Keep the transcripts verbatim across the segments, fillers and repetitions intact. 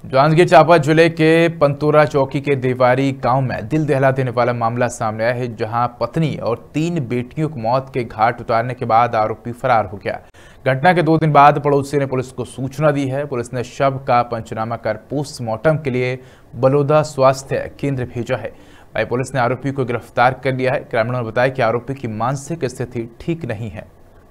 जांजगीर चांपा जिले के पंतोरा चौकी के देवारी गांव में दिल दहला देने वाला मामला सामने आया है, जहां पत्नी और तीन बेटियों को मौत के घाट उतारने के बाद आरोपी फरार हो गया। घटना के दो दिन बाद पड़ोसी ने पुलिस को सूचना दी है। पुलिस ने शव का पंचनामा कर पोस्टमार्टम के लिए बलौदा स्वास्थ्य केंद्र भेजा है। वहीं पुलिस ने आरोपी को गिरफ्तार कर लिया है। ग्रामीणों ने बताया कि आरोपी की मानसिक स्थिति ठीक नहीं है।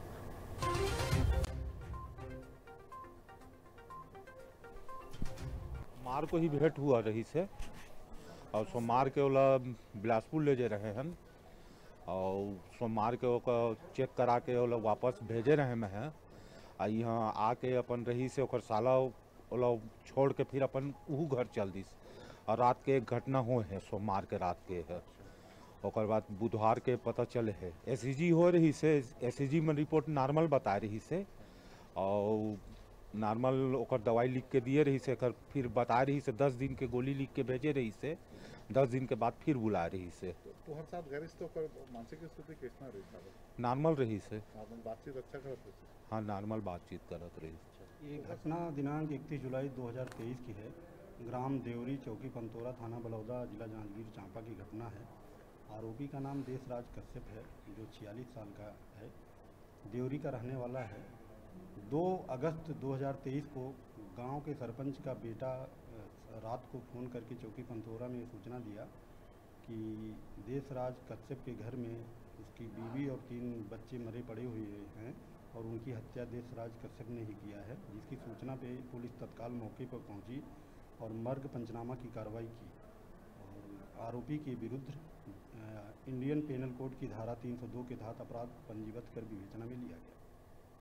मार को ही भेंट हुआ रही से और सोमवार के ओला बिलासपुर ले जा रहे हैं और सोमवार के ओकर चेक करा के ओला वापस भेजे रहे में है। आ यहाँ आके अपन रही से ओकर साला ओला छोड़ के फिर अपन ऊ घर चल दी और रात के एक घटना हो है, सोमवार के रात के है। ओकर बाद बुधवार के पता चले है एसईजी हो रही से, एसईजी में रिपोर्ट नॉर्मल बता रही से और नॉर्मल ओकर दवाई लिख के दिए रही से, फिर बता रही से दस दिन के गोली लिख के भेजे रही से, दस दिन के बाद फिर बुला रही से। तो हर साथ घर तो कर मानसिक स्थिति कितना रही था? नॉर्मल रही से, नॉर्मल बातचीत अच्छा करत रही। हाँ नॉर्मल बातचीत करत रही। ये घटना दिनांक इकतीस जुलाई दो हज़ार तेईस की है। ग्राम देवरी चौकी पंतोरा थाना बलौदा जिला जांजगीर चांपा की घटना है। आरोपी का नाम देशराज कश्यप है, जो छियालीस साल का है, देवरी का रहने वाला है। दो अगस्त दो हज़ार तेईस को गांव के सरपंच का बेटा रात को फ़ोन करके चौकी पंतोरा में सूचना दिया कि देशराज कश्यप के घर में उसकी बीवी और तीन बच्चे मरे पड़े हुए हैं और उनकी हत्या देशराज कश्यप ने ही किया है। जिसकी सूचना पे पुलिस तत्काल मौके पर पहुंची और मर्ग पंचनामा की कार्रवाई की और आरोपी के विरुद्ध इंडियन पेनल कोड की धारा तीन सौ दो के तहत अपराध पंजीबद्ध कर विवेचना में लिया गया।